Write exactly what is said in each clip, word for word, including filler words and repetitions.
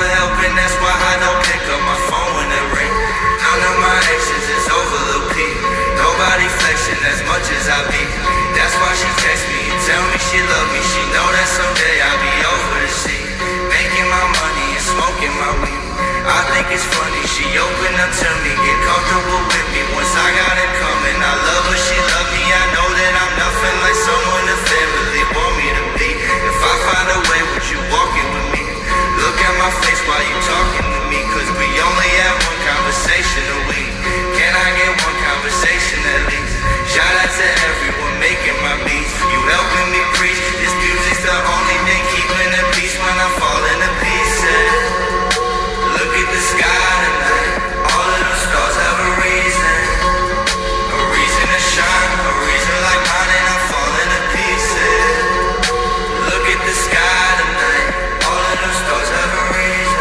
for help, and that's why I don't pick up my phone when it ring. None of my exes is over Lil Peep. Nobody flexing as much as I be. That's why she text me and tell me she love me. She know that someday I'll be over the sea, making my money and smoking my weed. I think it's funny, she open up to me, get comfortable with me. Once I got it coming, I love her, she love me. I know that I'm nothing like someone the family want me to be. If I find a way, would you walking with me? Look at my face while you talking to me, cause we only have one conversation a week. Can I get one conversation at least? Shout out to everyone making my beats. You helping me preach, this music's the only thing keeping the peace when I fall into pieces. Look at the sky tonight, all of those stars have a reason. A reason to shine, a reason like mine, and I'm falling to pieces. Look at the sky tonight, all of those stars have a reason.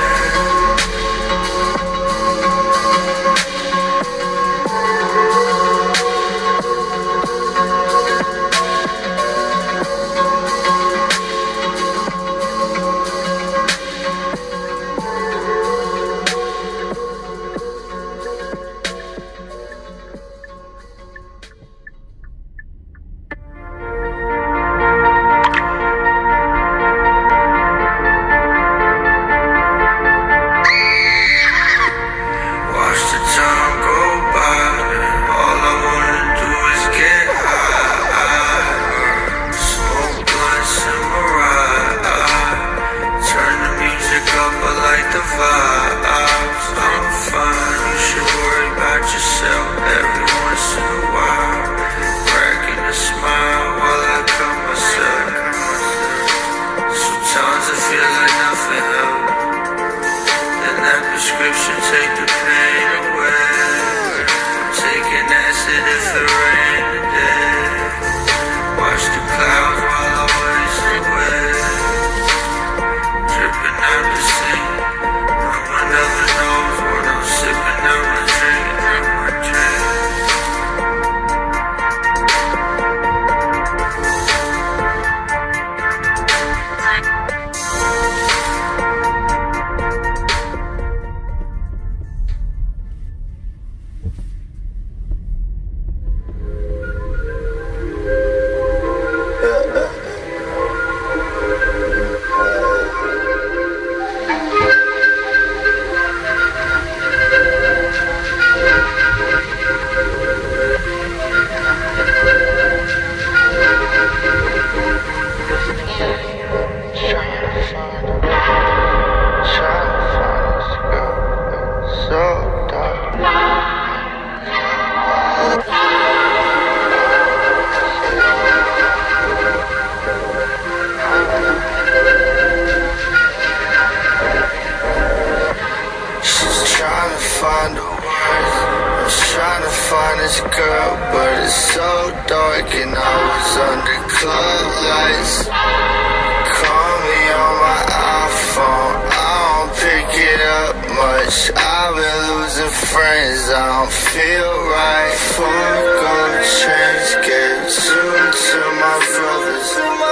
I've been losing friends, I don't feel right. Four gold chains gave two to my brothers.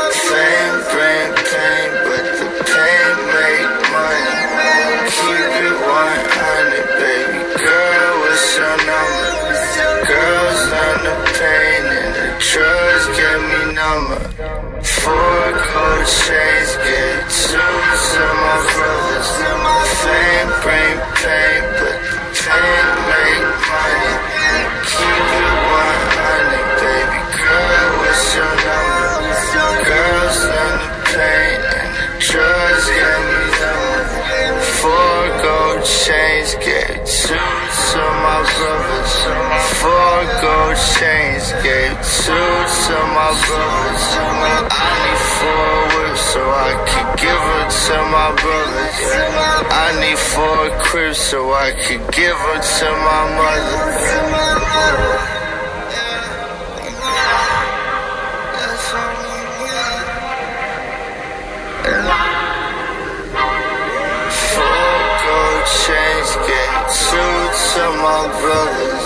Fame bring pain, but the pain make money. Keep it one hundred, baby girl, what's your number? Girls learn the pain and the drugs get me number. Four gold chains gave two to my brothers. Fame bring pain, but the pain make money. Keep it one hundred, baby girl, what's your number? Girls learn the pain and the drugs get me number. Four gold chains gave two to my brothers. Four gold chains gave two to my brothers. I need four whips so I can give her to my brothers. I need four cribs so I can give her to my mother. Four gold chains gave two to my brothers.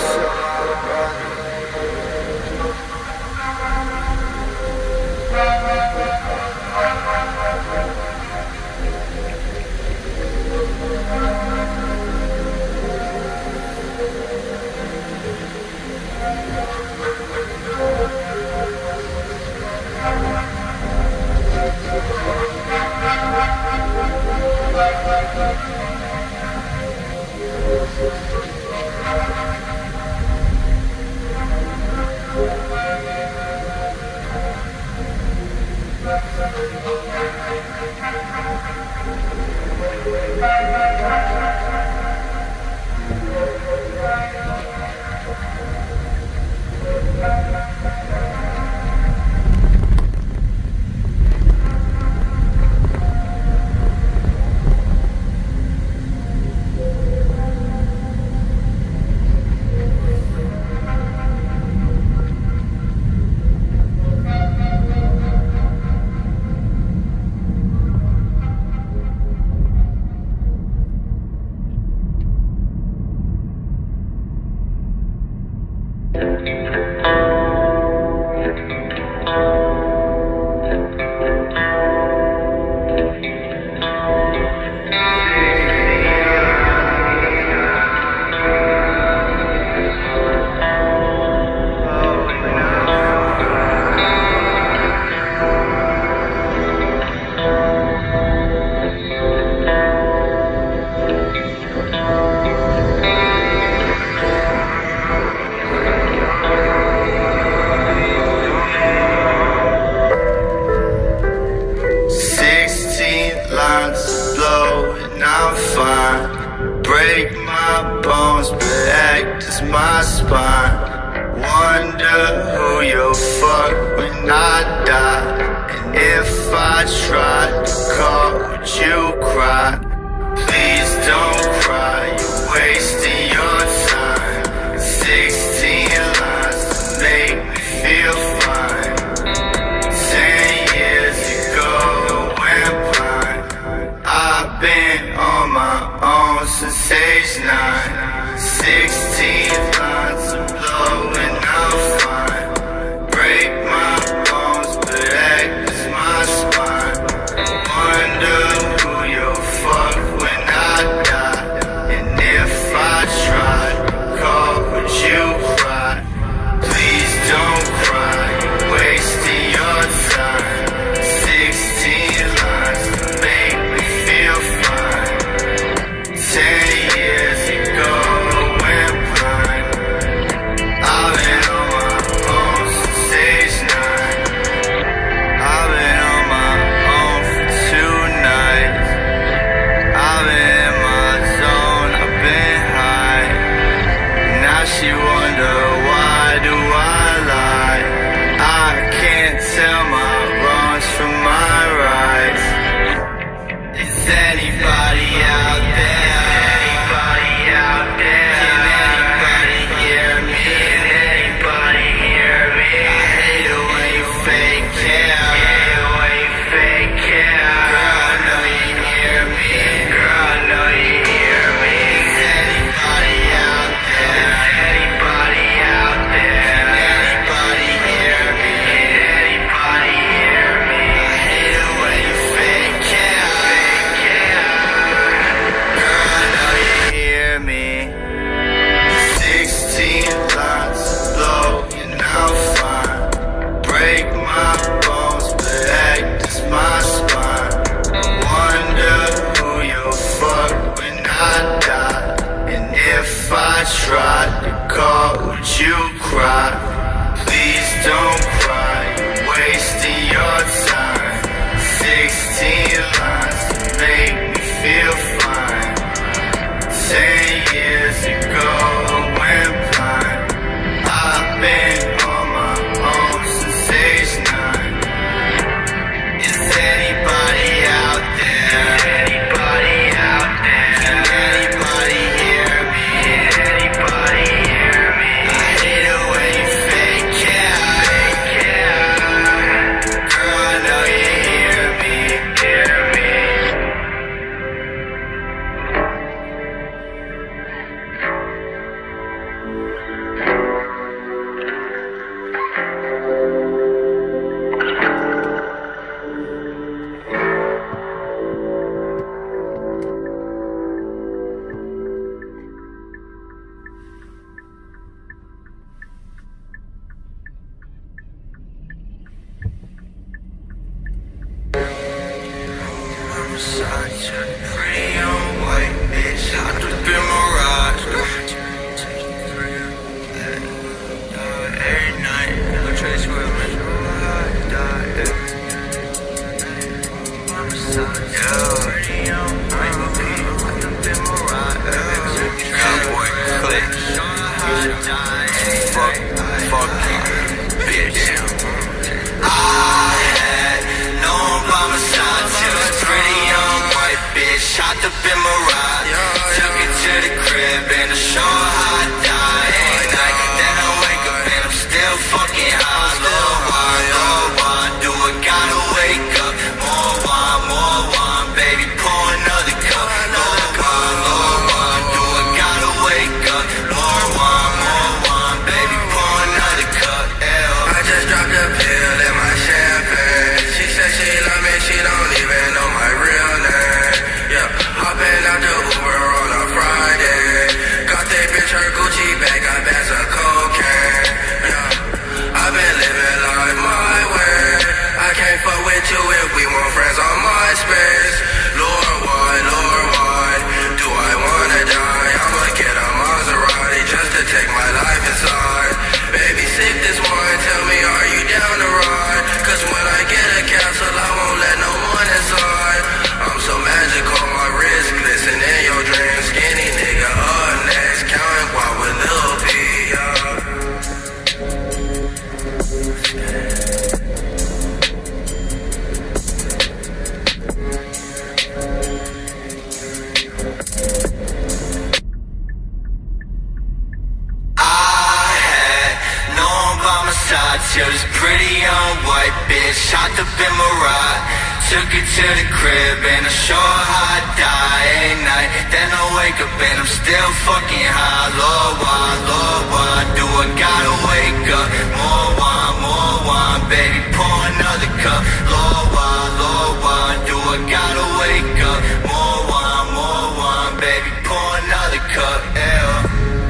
Cowboy click. Fuck, fuck you, bitch. I had no one by my side till a pretty young white bitch shot up in my ride. Took it to the crib and I show her how I die at night. Then I wake up and I'm still fucking high. Lord, why, Lord, why do I gotta wake up? More wine, more wine, baby, pour another cup. Lord, why, Lord, why do I gotta wake up? More wine, more wine, baby, pour another cup. Ew. I just dropped a pill in my champagne. She said she love me, she don't even know my real name. Yeah, hopping out the Uber on a Friday. Got that bitch her Gucci bag, got bags of cocaine. Yeah, I've been living life my way. I can't fuck with you if we want friends on MySpace. Lord, why, Lord, why do I wanna die? I'ma get a Maserati just to take my life inside. Baby, sip this wine, tell me, are you down to ride? Cause when I get a castle, I won't let no one inside. I'm so magical, my wrist glisten in your dream. Skinny nigga up next, counting guap with Lil Peep. Till this pretty young white bitch shot up in my ride. Took it to the crib and I show her how I die at night. Then I wake up and I'm still fucking high. Lord, why, Lord, why do I gotta wake up? More wine, more wine, baby, pour another cup. Lord, why, Lord, why do I gotta wake up? More wine, more wine, baby, pour another cup. Ew.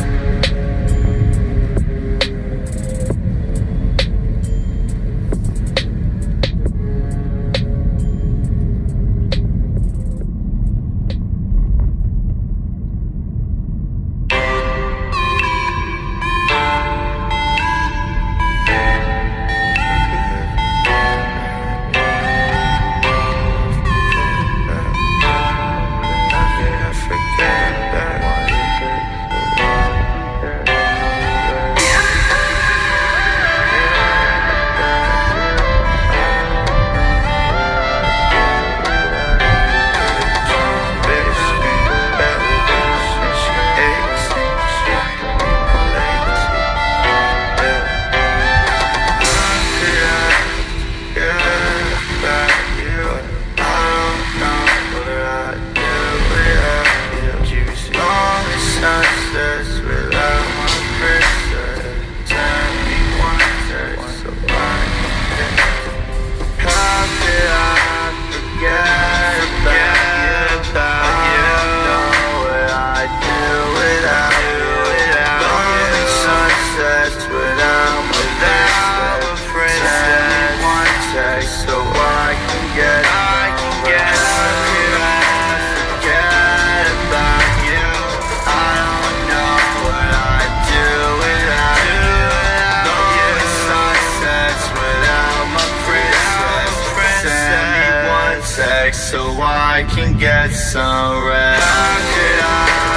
So I can get some rest. How could I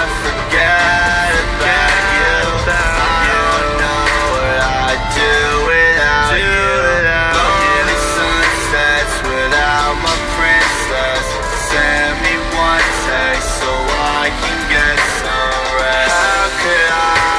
forget about you? I don't know what I'd do without you. Lonely sunsets without my princess. Send me one text so I can get some rest. How could I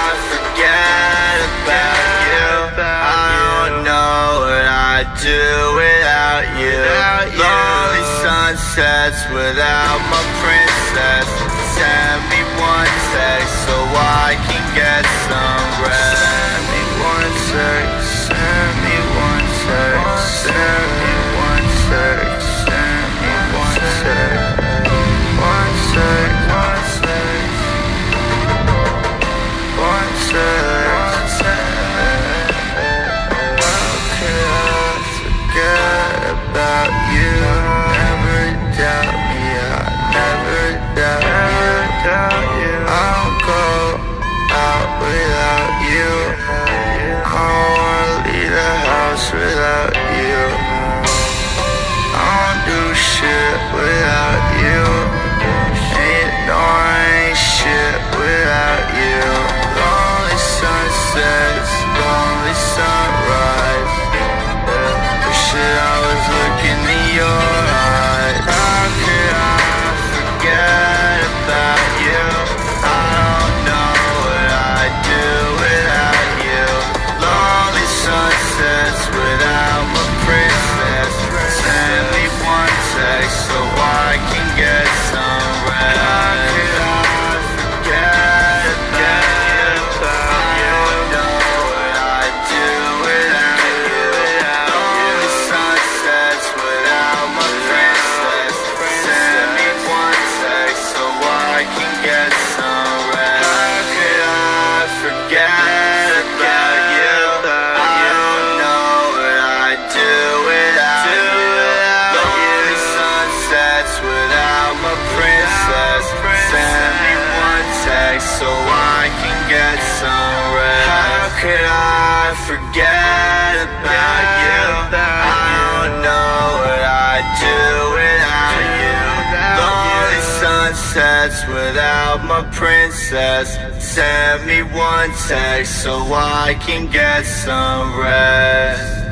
forget about you? I don't know what I'd do without you. Lonely sunsets without my princess. Send me one text so I can get some rest. Send me one text. Send me one text. Send me one text. Send me one text. One text. One text. One text. How could I forget about you? Never doubt me, I never doubt, never doubt you. I don't go out without you. I don't wanna leave the house without you. I could I forget about you? I don't know what I'd do without you. Lonely sunsets without my princess. Send me one text so I can get some rest.